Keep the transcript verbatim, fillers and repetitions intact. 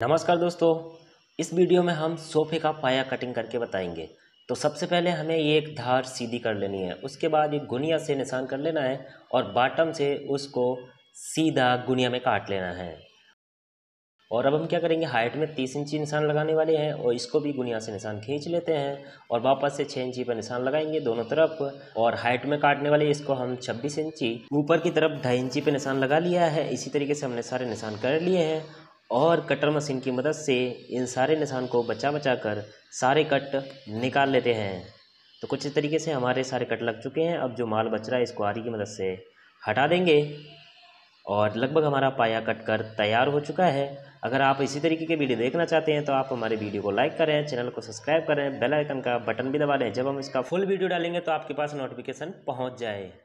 नमस्कार दोस्तों, इस वीडियो में हम सोफ़े का पाया कटिंग करके बताएंगे। तो सबसे पहले हमें ये एक धार सीधी कर लेनी है, उसके बाद एक गुनिया से निशान कर लेना है और बॉटम से उसको सीधा गुनिया में काट लेना है। और अब हम क्या करेंगे, हाइट में तीस इंची निशान लगाने वाले हैं और इसको भी गुनिया से निशान खींच लेते हैं और वापस से छः इंची पर निशान लगाएंगे दोनों तरफ। और हाइट में काटने वाले इसको हम छब्बीस इंची ऊपर की तरफ ढाई इंची पे निशान लगा लिया है। इसी तरीके से हमने सारे निशान कर लिए हैं और कटर मशीन की मदद से इन सारे निशान को बचा बचा कर सारे कट निकाल लेते हैं। तो कुछ इस तरीके से हमारे सारे कट लग चुके हैं। अब जो माल बच रहा है इसको आरी की मदद से हटा देंगे और लगभग हमारा पाया कट कर तैयार हो चुका है। अगर आप इसी तरीके के वीडियो देखना चाहते हैं तो आप हमारे वीडियो को लाइक करें, चैनल को सब्सक्राइब करें, बेल आइकन का बटन भी दबा लें। जब हम इसका फुल वीडियो डालेंगे तो आपके पास नोटिफिकेशन पहुंच जाए।